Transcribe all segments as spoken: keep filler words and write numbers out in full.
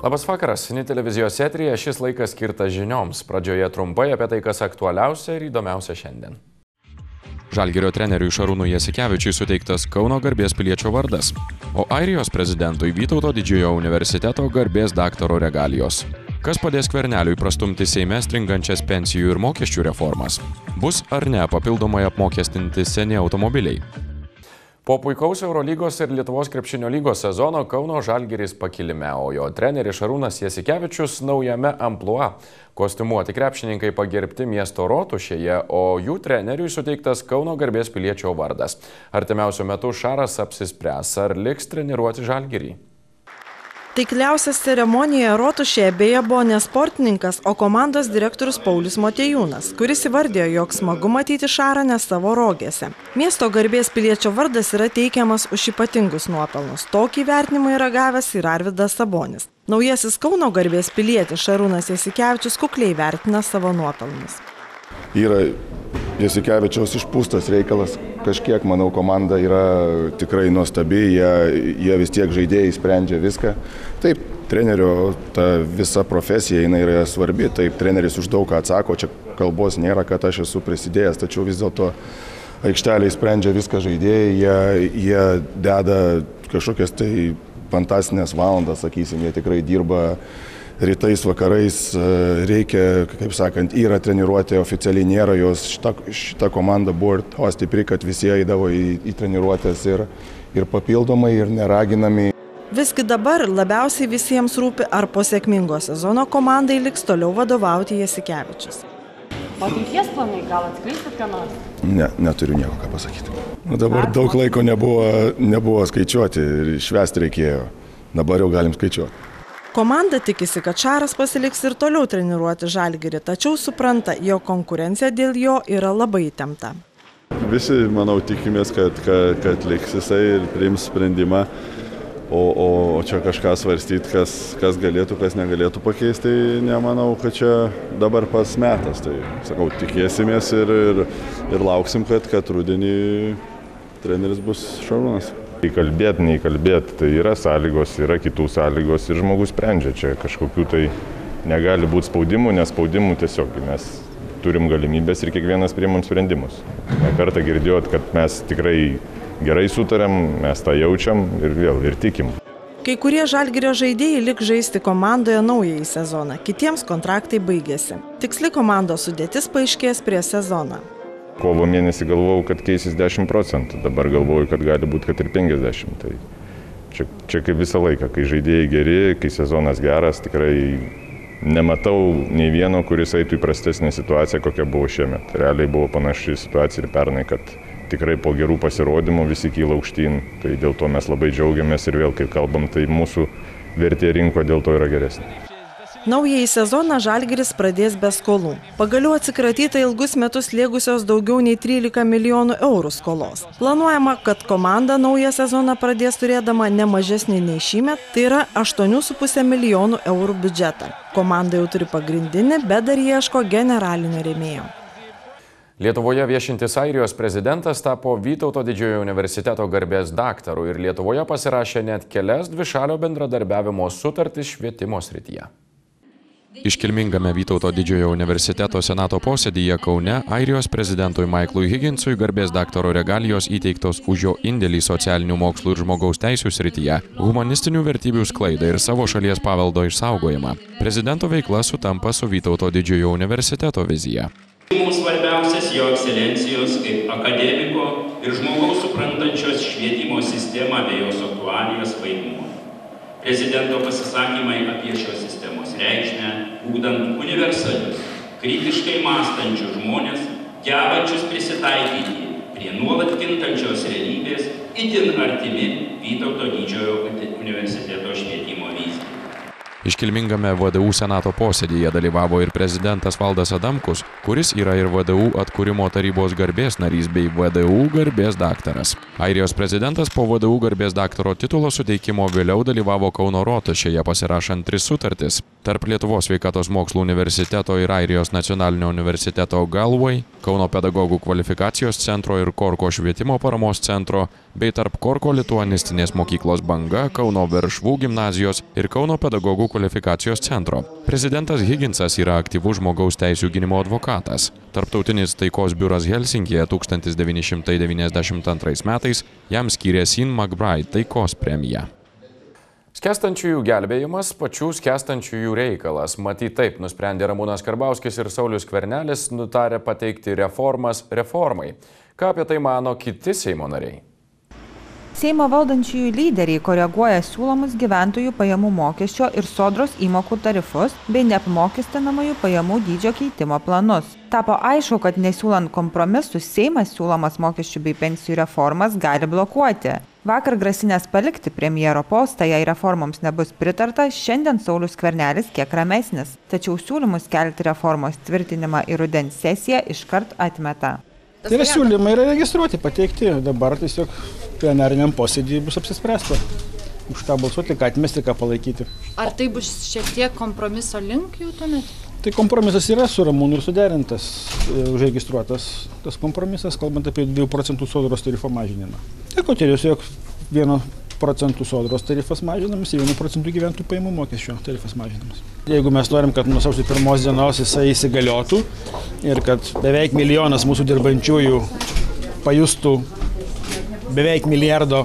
Labas vakaras, N I televizijos eteryje šis laikas skirtas žinioms. Pradžioje trumpai apie tai, kas aktualiausia ir įdomiausia šiandien. Žalgirio treneriui Šarūnui Jasikevičiui suteiktas Kauno garbės piliečio vardas, o Airijos prezidentui Vytauto didžiojo universiteto garbės daktaro regalijos. Kas padės Skverneliui prastumti Seime stringančias pensijų ir mokesčių reformas? Bus ar ne papildomai apmokestinti seni automobiliai? Po puikaus Eurolygos ir Lietuvos krepšinio lygos sezono Kauno Žalgiris pakilime, o jo treneris Šarūnas Jasikevičius naujame amplua. Kostiumuoti krepšininkai pagerbti miesto rotušėje, o jų treneriui suteiktas Kauno garbės piliečio vardas. Artimiausiu metu Šaras apsispręs, ar liks treniruoti Žalgirį. Taikliausias ceremonijoje rotušėje beje buvo ne sportininkas, o komandos direktorius Paulius Motiejūnas, kuris įvardėjo, jog smagu matyti Šarą ne savo rogėse. Miesto garbės piliečio vardas yra teikiamas už ypatingus nuopelnus. Tokį vertinimą yra gavęs ir Arvydas Sabonis. Naujasis Kauno garbės pilietis Šarūnas Jasikevičius kukliai vertina savo nuopelnus. Yra Jasikevičiaus išpūstas reikalas. Kažkiek, manau, komanda yra tikrai nuostabi, jie, jie vis tiek žaidėjai sprendžia viską. Taip, trenerio ta visa profesija, jinai yra svarbi, taip, treneris už daug ką atsako, čia kalbos nėra, kad aš esu prisidėjęs, tačiau vis dėlto aikšteliai sprendžia viską žaidėjai, jie, jie deda kažkokias tai fantastinės valandas, sakysim, jie tikrai dirba rytais, vakarais, reikia, kaip sakant, yra treniruotė, oficialiai nėra jos, šita, šita komanda buvo to stipri, kad visi eidavo į, į treniruotės ir, ir papildomai, ir neraginami. Visgi dabar labiausiai visiems rūpi, ar po sėkmingo sezono komandai liks toliau vadovauti Jasikevičius. O ateities planai, gal atskleisit ką nors? Ne, neturiu nieko ką pasakyti. Nu, dabar daug laiko nebuvo, nebuvo skaičiuoti ir švęsti reikėjo. Dabar jau galim skaičiuoti. Komanda tikisi, kad Šaras pasiliks ir toliau treniruoti Žalgirį, tačiau supranta, jo konkurencija dėl jo yra labai įtempta. Visi, manau, tikimės, kad, kad, kad liks jisai ir priims sprendimą, o, o čia kažką svarstyti, kas, kas galėtų, kas negalėtų pakeisti, tai nemanau, kad čia dabar pats metas. Tai, sakau, tikėsimės ir, ir, ir lauksim, kad, kad rudenį treneris bus Šarūnas. Įkalbėti, neįkalbėti, tai yra sąlygos, yra kitų sąlygos ir žmogus sprendžia. Čia kažkokių tai negali būti spaudimų, nes spaudimų tiesiog mes turim galimybės ir kiekvienas priimam sprendimus. Ne kartą girdėjot, kad mes tikrai gerai sutarėm, mes tą jaučiam ir vėl ir tikim. Kai kurie Žalgirio žaidėjai liks žaisti komandoje naująjį sezoną, kitiems kontraktai baigėsi. Tiksli komandos sudėtis paaiškės prie sezoną. Kovo mėnesį galvojau, kad keisis dešimt procentų, dabar galvoju, kad gali būti, kad ir penkiasdešimt. Tai čia, čia kaip visą laiką, kai žaidėjai geri, kai sezonas geras, tikrai nematau nei vieno, kuris eitų į prastesnę situaciją, kokia buvo šiemet. Realiai buvo panaši situacija ir pernai, kad tikrai po gerų pasirodymų visi kyla aukštyn, tai dėl to mes labai džiaugiamės ir vėl, kai kalbam, tai mūsų vertė rinko dėl to yra geresnė. Naująjį sezoną Žalgiris pradės be skolų. Pagaliau atsikratyta ilgus metus lėgusios daugiau nei trylika milijonų eurų skolos. Planuojama, kad komanda naują sezoną pradės turėdama ne mažesnį nei šįmet, tai yra aštuoni su puse milijonų eurų biudžetą. Komanda jau turi pagrindinį, bet dar ieško generalinio rėmėjo. Lietuvoje viešintis Airijos prezidentas tapo Vytauto didžiojo universiteto garbės daktaru ir Lietuvoje pasirašė net kelias dvišalio bendradarbiavimo sutartis švietimo srityje. Iškilmingame Vytauto didžiojo universiteto senato posėdyje Kaune Airijos prezidentui Michaelui Higginsui garbės daktaro regalijos įteiktos už jo indėlį socialinių mokslų ir žmogaus teisių srityje, humanistinių vertybių sklaidą ir savo šalies paveldo išsaugojimą. Prezidento veikla sutampa su Vytauto didžiojo universiteto vizija. Mums svarbiausias jo ekscelencijos kaip akademiko ir žmogaus suprantančios švietimo sistemą bei jos aktualijas vaidmuo. Prezidento pasisakymai apie šios sistemos reikšmę, ugdant universalius, kritiškai mąstančius žmonės, gebančius prisitaikyti prie nuolat kintančios realybės, itin artimi Vytauto didžiojo universiteto švietimo vizijai. Iškilmingame V D U senato posėdyje dalyvavo ir prezidentas Valdas Adamkus, kuris yra ir V D U atkūrimo tarybos garbės narys bei V D U garbės daktaras. Airijos prezidentas po V D U garbės daktaro titulo suteikimo vėliau dalyvavo Kauno rotušėje pasirašant tris sutartis tarp Lietuvos sveikatos mokslų universiteto ir Airijos nacionalinio universiteto Galway, Kauno pedagogų kvalifikacijos centro ir Korko švietimo paramos centro bei tarp Korko lituanistinės mokyklos Banga, Kauno Veršvų gimnazijos ir Kauno pedagogų kvalifikacijos centro. Prezidentas Higginsas yra aktyvus žmogaus teisių gynimo advokatas. Tarptautinis taikos biuras Helsinkyje tūkstantis devyni šimtai devyniasdešimt antrais metais jam skyrė Sean McBride taikos premiją. Skęstančiųjų gelbėjimas pačių skęstančiųjų reikalas. Matyt, taip nusprendė Ramūnas Karbauskis ir Saulius Skvernelis nutarė pateikti reformas reformai. Ką apie tai mano kiti Seimo nariai? Seimo valdančiųjų lyderiai koreguoja siūlomus gyventojų pajamų mokesčio ir sodros įmokų tarifus bei neapmokestinamųjų pajamų dydžio keitimo planus. Tapo aišku, kad nesiūlant kompromisų, Seimas siūlomas mokesčių bei pensijų reformas gali blokuoti. Vakar grasinęs palikti premjero postą, jei reformoms nebus pritarta, šiandien Saulius Skvernelis kiek ramesnis. Tačiau siūlymus kelti reformos tvirtinimą į rudens sesiją iškart atmeta. Tai yra siūlymai yra registruoti, pateikti, dabar tiesiog plenariniam posėdį bus apsispręsta. Už ką balsuoti, ką atmesti, ką palaikyti. Ar tai bus šiek tiek kompromiso link jau tuomet? Tai kompromisas yra su Ramūnu ir suderintas, užregistruotas tas kompromisas, kalbant apie dviejų procentų sodros tarifo mažinimą. Tai ko tiesiog vieno procentų sodros tarifas mažinamas ir vieno procentų gyventojų pajamų mokesčio tarifas mažinamas. Jeigu mes norim, kad nuo sausio pirmos dienos jisai įsigaliotų ir kad beveik milijonas mūsų dirbančiųjų pajustų beveik milijardo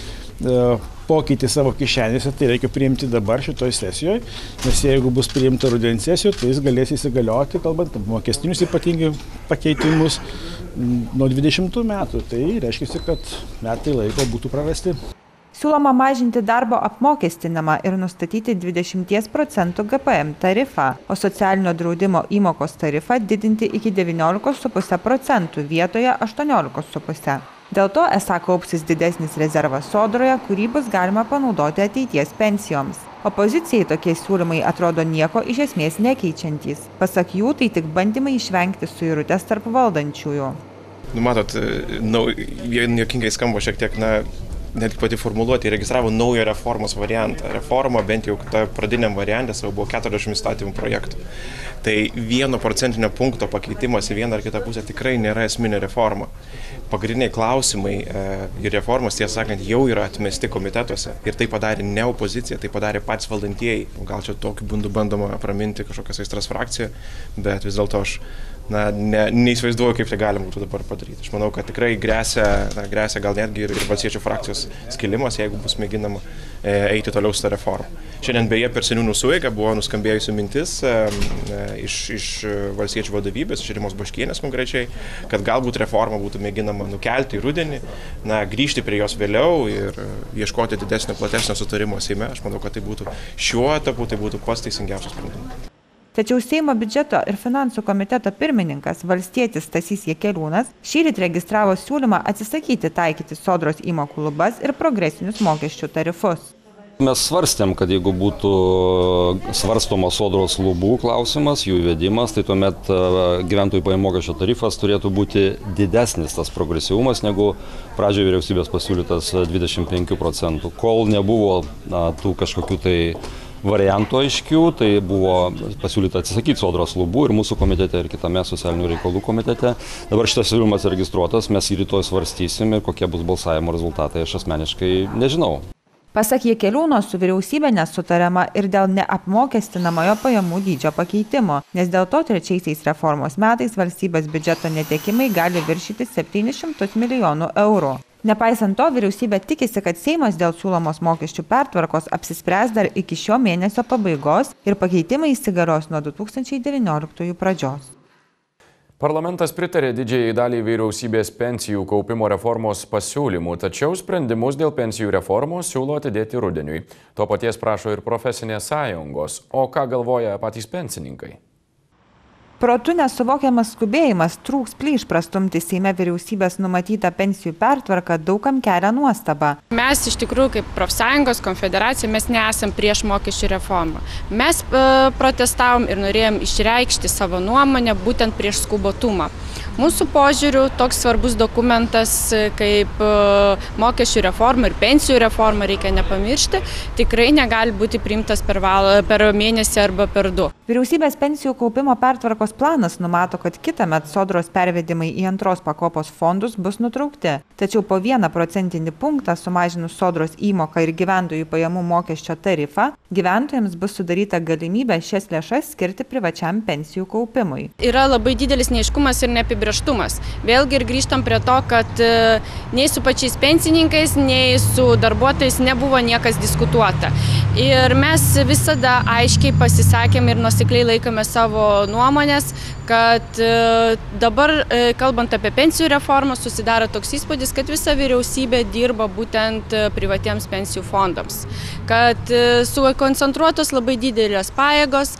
e, pokytį savo kišenėse, tai reikia priimti dabar šitoj sesijoje, nes jeigu bus priimta rudens sesijoje, tai jis galės įsigalioti, kalbant apie mokestinius ypatingai pakeitimus nuo dvidešimtų metų. Tai reiškia, kad metai laiko būtų prarasti. Siūloma mažinti darbo apmokestinimą ir nustatyti dvidešimties procentų G P M tarifą, o socialinio draudimo įmokos tarifą didinti iki devyniolikos su puse procentų vietoje aštuoniolikos su puse. Dėl to esą kaupsis didesnis rezervas sodroje, kurį bus galima panaudoti ateities pensijoms. Opozicijai tokie siūlymai atrodo nieko iš esmės nekeičiantys. Pasak jų, tai tik bandymai išvengti suirutės tarp valdančiųjų. Nu, matot, nau, juokingai skamba šiek tiek, na, netgi pati formuluoti, registravo naują reformos variantą. Reforma bent jau ta pradiniam variantė savo buvo keturiasdešimt įstatymų projektų. Tai vieno procentinio punkto pakeitimas į vieną ar kitą pusę tikrai nėra esminė reforma. Pagrindiniai klausimai ir reformos, tiesą sakant, jau yra atmesti komitetuose. Ir tai padarė ne opozicija, tai padarė patys valdantieji. Gal čia tokiu būdu bandoma apraminti kažkokias aistras frakciją, bet vis dėlto aš na, ne, neįsivaizduoju, kaip tai galima būtų dabar padaryti. Aš manau, kad tikrai grėsia, na, grėsia gal netgi ir, ir valstiečių frakcijos skilimas, jeigu bus mėginama e, eiti toliau su tą reformą. Šiandien beje per seniūnų sueigą buvo nuskambėjusi mintis e, e, iš, iš valstiečių vadovybės, iš Rimos Baškienės konkrečiai, kad galbūt reformą būtų mėginama nukelti į rudenį, na, grįžti prie jos vėliau ir ieškoti didesnio, platesnio sutarimo Seime. Aš manau, kad tai būtų šiuo etapu, tai būtų pats teisingiausias sprendimas. Tačiau Seimo biudžeto ir finansų komiteto pirmininkas, valstietis Stasys Jakeliūnas, šįryt registravo siūlymą atsisakyti taikyti sodros įmokų lubas ir progresinius mokesčių tarifus. Mes svarstėm, kad jeigu būtų svarstoma sodros lubų klausimas, jų įvedimas, tai tuomet gyventojų pajamų mokesčio tarifas turėtų būti didesnis tas progresyvumas negu pradžioje vyriausybės pasiūlytas dvidešimt penkių procentų. Kol nebuvo na, tų kažkokių tai variantų aiškių, tai buvo pasiūlyta atsisakyti sodros lubų ir mūsų komitete ir kitame socialinių reikalų komitete. Dabar šitas siūlymas registruotas, mes jį rytoj svarstysim ir kokie bus balsavimo rezultatai, aš asmeniškai nežinau. Pasak Jakeliūno, su vyriausybė nesutariama ir dėl neapmokestinamojo pajamų dydžio pakeitimo, nes dėl to trečiaisiais reformos metais valstybės biudžeto netekimai gali viršyti septynis šimtus milijonų eurų. Nepaisant to, vyriausybė tikisi, kad Seimas dėl siūlomos mokesčių pertvarkos apsispręs dar iki šio mėnesio pabaigos ir pakeitimai įsigalios nuo du tūkstančiai devynioliktųjų pradžios. Parlamentas pritarė didžiajai daliai vyriausybės pensijų kaupimo reformos pasiūlymų, tačiau sprendimus dėl pensijų reformos siūlo atidėti rudeniui. To paties prašo ir profesinės sąjungos. O ką galvoja patys pensininkai? Protu nesuvokiamas skubėjimas trūks plyš prastumti Seime vyriausybės numatytą pensijų pertvarką daugam kelia nuostabą. Mes iš tikrųjų kaip profsąjungos konfederacija mes nesam prieš mokesčių reformą. Mes e, protestavom ir norėjom išreikšti savo nuomonę būtent prieš skubotumą. Mūsų požiūrių toks svarbus dokumentas kaip e, mokesčių reforma ir pensijų reforma, reikia nepamiršti, tikrai negali būti priimtas per, val, per mėnesį arba per du. Vyriausybės pensijų kaupimo pertvarkos Europos planas numato, kad kitąmet sodros pervedimai į antros pakopos fondus bus nutraukti. Tačiau po vieną procentinį punktą sumažinus sodros įmoką ir gyventojų pajamų mokesčio tarifą, gyventojams bus sudaryta galimybė šias lėšas skirti privačiam pensijų kaupimui. Yra labai didelis neaiškumas ir neapibrėžtumas. Vėlgi ir grįžtam prie to, kad nei su pačiais pensininkais, nei su darbuotojais nebuvo niekas diskutuota. Ir mes visada aiškiai pasisakėm ir nuosekliai laikome savo nuomonės, kad dabar, kalbant apie pensijų reformą, susidaro toks įspūdis, kad visa vyriausybė dirba būtent privatiems pensijų fondams. Kad sukoncentruotos labai didelės pajėgos,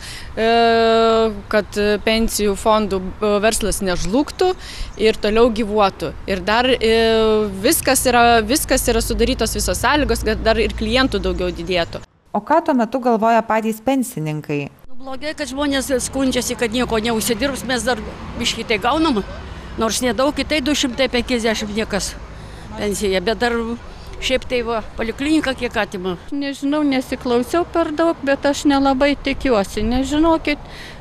kad pensijų fondų verslas nežlugtų ir toliau gyvuotų. Ir dar viskas yra, viskas yra sudarytos visos sąlygos, kad dar ir klientų daugiau didėtų. O ką tuo metu galvoja patys pensininkai? Blogai, kad žmonės skundžiasi, kad nieko neužsidirbs, mes dar biškį tai gaunam, nors nedaug, tai du šimtai penkiasdešimt niekas pensija, bet dar šiaip tai va, poliklinika kiek atima. Nežinau, nesiklausiau per daug, bet aš nelabai tikiuosi, nežinokit,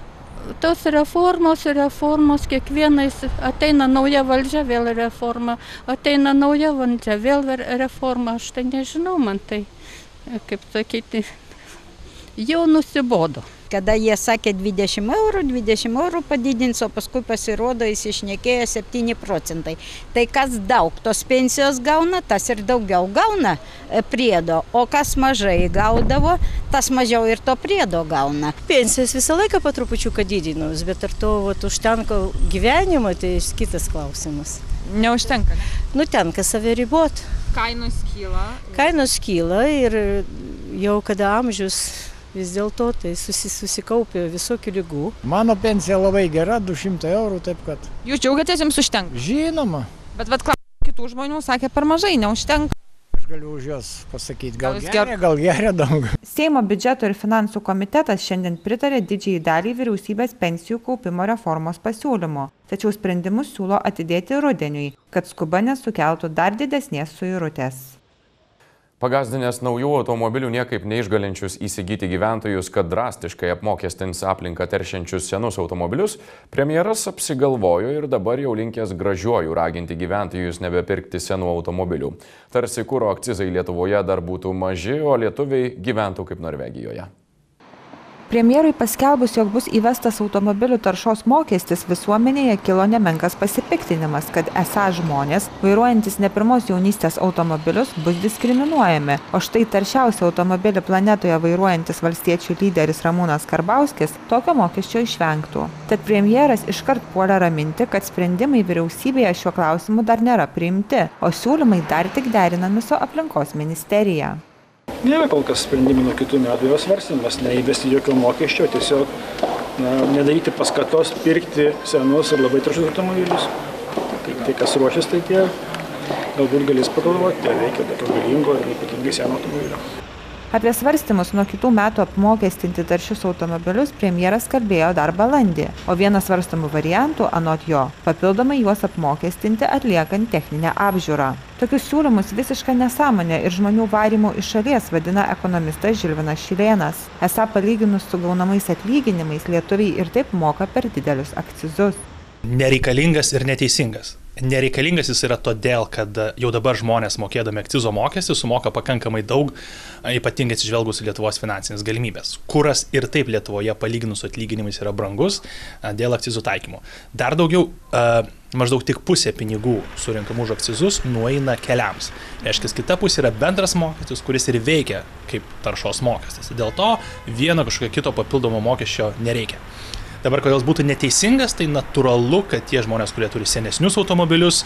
tos reformos, reformos, kiekvienais ateina nauja valdžia, vėl reforma, ateina nauja valdžia, vėl reforma, aš tai nežinau, man tai, kaip sakyti, jau nusibodo. Kada jie sakė dvidešimt eurų, dvidešimt eurų padidins, o paskui pasirodo įsišnekėjo septyni procentai. Tai kas daug tos pensijos gauna, tas ir daugiau gauna priedo, o kas mažai gaudavo, tas mažiau ir to priedo gauna. Pensijas visą laiką po trupučiuką didinus, bet ar to vat, užtenka gyvenimo, tai kitas klausimas. Neužtenka? Nu, tenka save ribot. Kainos kyla. Kainos kyla ir jau kada amžius vis dėlto tai susi, susikaupė visokių lygų. Mano pensija labai gera, du šimtai eurų, taip kad. Jūs džiaugiatės, jums užtenka? Žinoma. Bet vat klausiu kitų žmonių, sakė per mažai, neužtenka. Aš galiu už jos pasakyti, gal geria, gal geria daug. Seimo biudžeto ir finansų komitetas šiandien pritarė didžiai daliai vyriausybės pensijų kaupimo reformos pasiūlymo, tačiau sprendimus siūlo atidėti rudeniui, kad skuba nesukeltų dar didesnės suirutės. Pagazdinęs naujų automobilių niekaip neišgalinčius įsigyti gyventojus, kad drastiškai apmokestins aplinką teršiančius senus automobilius, premjeras apsigalvojo ir dabar jau linkęs gražiuoju raginti gyventojus nebepirkti senų automobilių. Tarsi kuro akcizai Lietuvoje dar būtų maži, o lietuviai gyventų kaip Norvegijoje. Premjerui paskelbus, jog bus įvestas automobilių taršos mokestis, visuomenėje kilo nemenkas pasipiktinimas, kad esą žmonės, vairuojantis ne pirmos jaunystės automobilius, bus diskriminuojami, o štai taršiausią automobilį planetoje vairuojantis valstiečių lyderis Ramūnas Karbauskis tokio mokesčio išvengtų. Tad premjeras iškart puolė raminti, kad sprendimai vyriausybėje šiuo klausimu dar nėra priimti, o siūlymai dar tik derinami su aplinkos ministerija. Nėra kol kas sprendimai nuo kitų metų jos svarstymas, neįvesti jokio mokesčio, tiesiog na, nedaryti paskatos pirkti senus ir labai taršius automobilius. Tai, tai kas ruošis, tai tie galbūt galės pagalvoti, tai reikia tokio galingo ir ypatingai seno automobilio. Apie svarstymus nuo kitų metų apmokestinti taršius automobilius premjeras kalbėjo dar balandį, o vienas svarstamų variantų, anot jo, papildomai juos apmokestinti atliekant techninę apžiūrą. Tokius siūlymus visiška nesąmonė ir žmonių varymu iš šalies vadina ekonomistas Žilvinas Šilėnas. Esą palyginus su gaunamais atlyginimais lietuviai ir taip moka per didelius akcizus. Nereikalingas ir neteisingas. Nereikalingas jis yra todėl, kad jau dabar žmonės mokėdami akcizo mokestį sumoka pakankamai daug, ypatingai atsižvelgus į Lietuvos finansinės galimybės. Kuras ir taip Lietuvoje palyginus su atlyginimais yra brangus dėl akcizų taikymų. Dar daugiau, maždaug tik pusė pinigų surinkamų už akcizus nueina keliams. Reiškia, kita pusė yra bendras mokestis, kuris ir veikia kaip taršos mokestis. Dėl to vieno kažkokio kito papildomo mokesčio nereikia. Dabar, kodėl jis būtų neteisingas, tai natūralu, kad tie žmonės, kurie turi senesnius automobilius,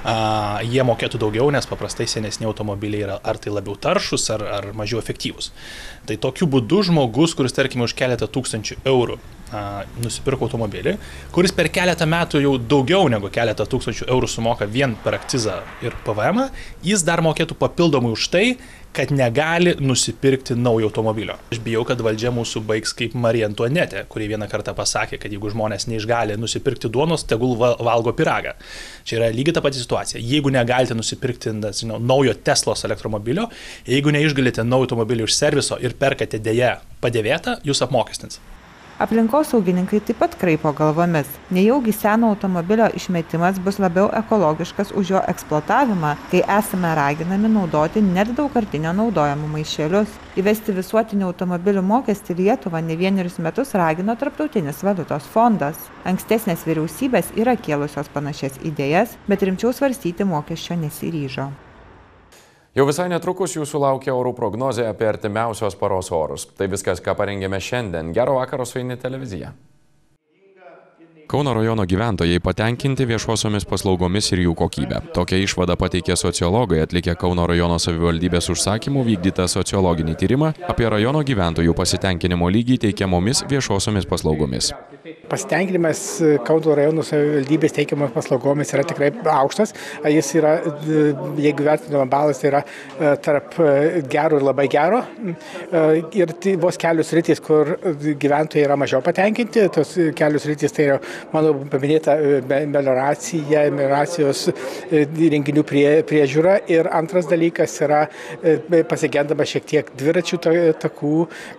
a, jie mokėtų daugiau, nes paprastai senesni automobiliai yra ar tai labiau taršus, ar, ar mažiau efektyvūs. Tai tokiu būdu žmogus, kuris, tarkime, už keletą tūkstančių eurų a, nusipirko automobilį, kuris per keletą metų jau daugiau negu keletą tūkstančių eurų sumoka vien per akcizą ir P V M, jis dar mokėtų papildomai už tai, kad negali nusipirkti naujo automobilio. Aš bijau, kad valdžia mūsų baigs kaip Marija Antuanetė, kuri vieną kartą pasakė, kad jeigu žmonės neišgali nusipirkti duonos, tegul valgo pyragą. Čia yra lygiai ta pati situacija. Jeigu negalite nusipirkti žinau, naujo Teslos elektromobilio, jeigu neišgalite naujo automobilio iš serviso ir perkate dėja padėvėtą, jūs apmokestins. Aplinkosaugininkai taip pat kraipo galvomis. Nejaugi seno automobilio išmetimas bus labiau ekologiškas už jo eksploatavimą, kai esame raginami naudoti net daugkartinio naudojimo maišelius. Įvesti visuotinį automobilių mokestį Lietuvą ne vienerius metus ragino Tarptautinis valiutos fondas. Ankstesnės vyriausybės yra kėlusios panašias idėjas, bet rimčiau svarstyti mokesčio nesiryžo. Jau visai netrukus jūsų laukia orų prognozė apie artimiausios paros orus. Tai viskas, ką parengėme šiandien. Gero vakaro su Aini televizija. Kauno rajono gyventojai patenkinti viešuosiomis paslaugomis ir jų kokybę. Tokią išvadą pateikė sociologai atlikę Kauno rajono savivaldybės užsakymų vykdytą sociologinį tyrimą apie rajono gyventojų pasitenkinimo lygį teikiamomis viešuosiomis paslaugomis. Pasitenkinimas Kauno rajono savivaldybės teikiamomis paslaugomis yra tikrai aukštas. Jis yra, jeigu vertinama balas, tai yra tarp gero ir labai gero. Ir tai vos kelios sritys, kur gyventojai yra mažiau patenkinti. Tos kelios sritys tai yra mano paminėta melioracija, melioracijos įrenginių prie, priežiūra. Ir antras dalykas yra pasigendama šiek tiek dviračių takų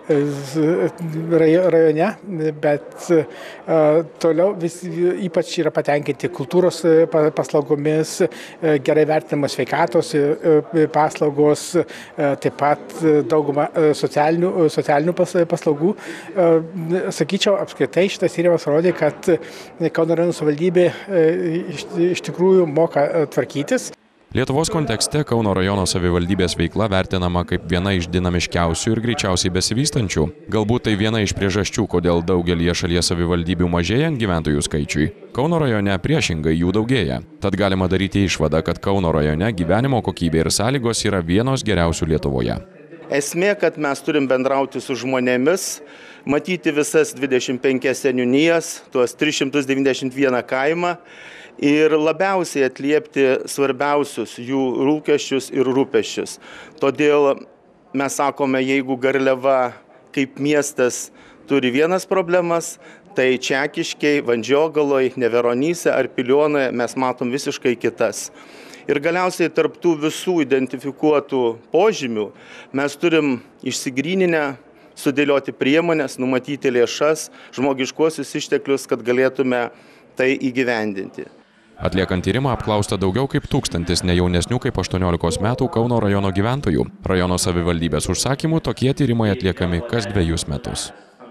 rajone, bet toliau vis, ypač yra patenkinti kultūros paslaugomis, gerai vertinamos sveikatos paslaugos, taip pat dauguma socialinių, socialinių paslaugų. Sakyčiau, apskritai šitas tyrimas rodė, kad Kauno rajono savivaldybė iš, iš tikrųjų moka tvarkytis. Lietuvos kontekste Kauno rajono savivaldybės veikla vertinama kaip viena iš dinamiškiausių ir greičiausiai besivystančių. Galbūt tai viena iš priežasčių, kodėl daugelyje šalies savivaldybių mažėjant gyventojų skaičiui. Kauno rajone priešingai jų daugėja. Tad galima daryti išvadą, kad Kauno rajone gyvenimo kokybė ir sąlygos yra vienos geriausių Lietuvoje. Esmė, kad mes turim bendrauti su žmonėmis, matyti visas dvidešimt penkias seniūnijas, tuos tris šimtus devyniasdešimt vieną kaimą ir labiausiai atliepti svarbiausius jų lūkesčius ir rūpesčius. Todėl mes sakome, jeigu Garliava kaip miestas turi vienas problemas, tai Čekiškiai, Vandžiogaloj, Neveronyse ar Pilionoje mes matom visiškai kitas. Ir galiausiai tarp tų visų identifikuotų požymių mes turim išsigryninę sudėlioti priemonės, numatyti lėšas, žmogiškuosius išteklius, kad galėtume tai įgyvendinti. Atliekant tyrimą apklausta daugiau kaip tūkstantis ne jaunesnių kaip aštuoniolikos metų Kauno rajono gyventojų. Rajono savivaldybės užsakymų tokie tyrimai atliekami kas dvejus metus.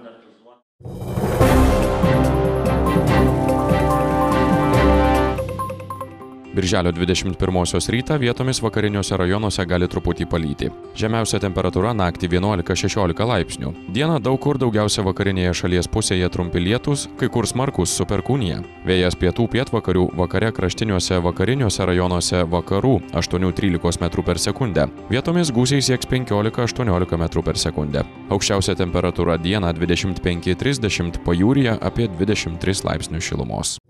Birželio dvidešimt pirmosios rytą vietomis vakariniuose rajonuose gali truputį palyti. Žemiausia temperatūra naktį vienuolika šešiolika laipsnių. Dieną daug kur daugiausia vakarinėje šalies pusėje trumpi lietūs, kai kur smarkus su perkūnija. Vėjas pietų pietvakarių, vakare kraštiniuose vakariniuose rajonuose vakarų aštuoni trylika metrų per sekundę. Vietomis gūsiai sieks penkiolika aštuoniolika metrų per sekundę. Aukščiausia temperatūra dieną dvidešimt penki trisdešimt, pajūryje apie dvidešimt tris laipsnius šilumos.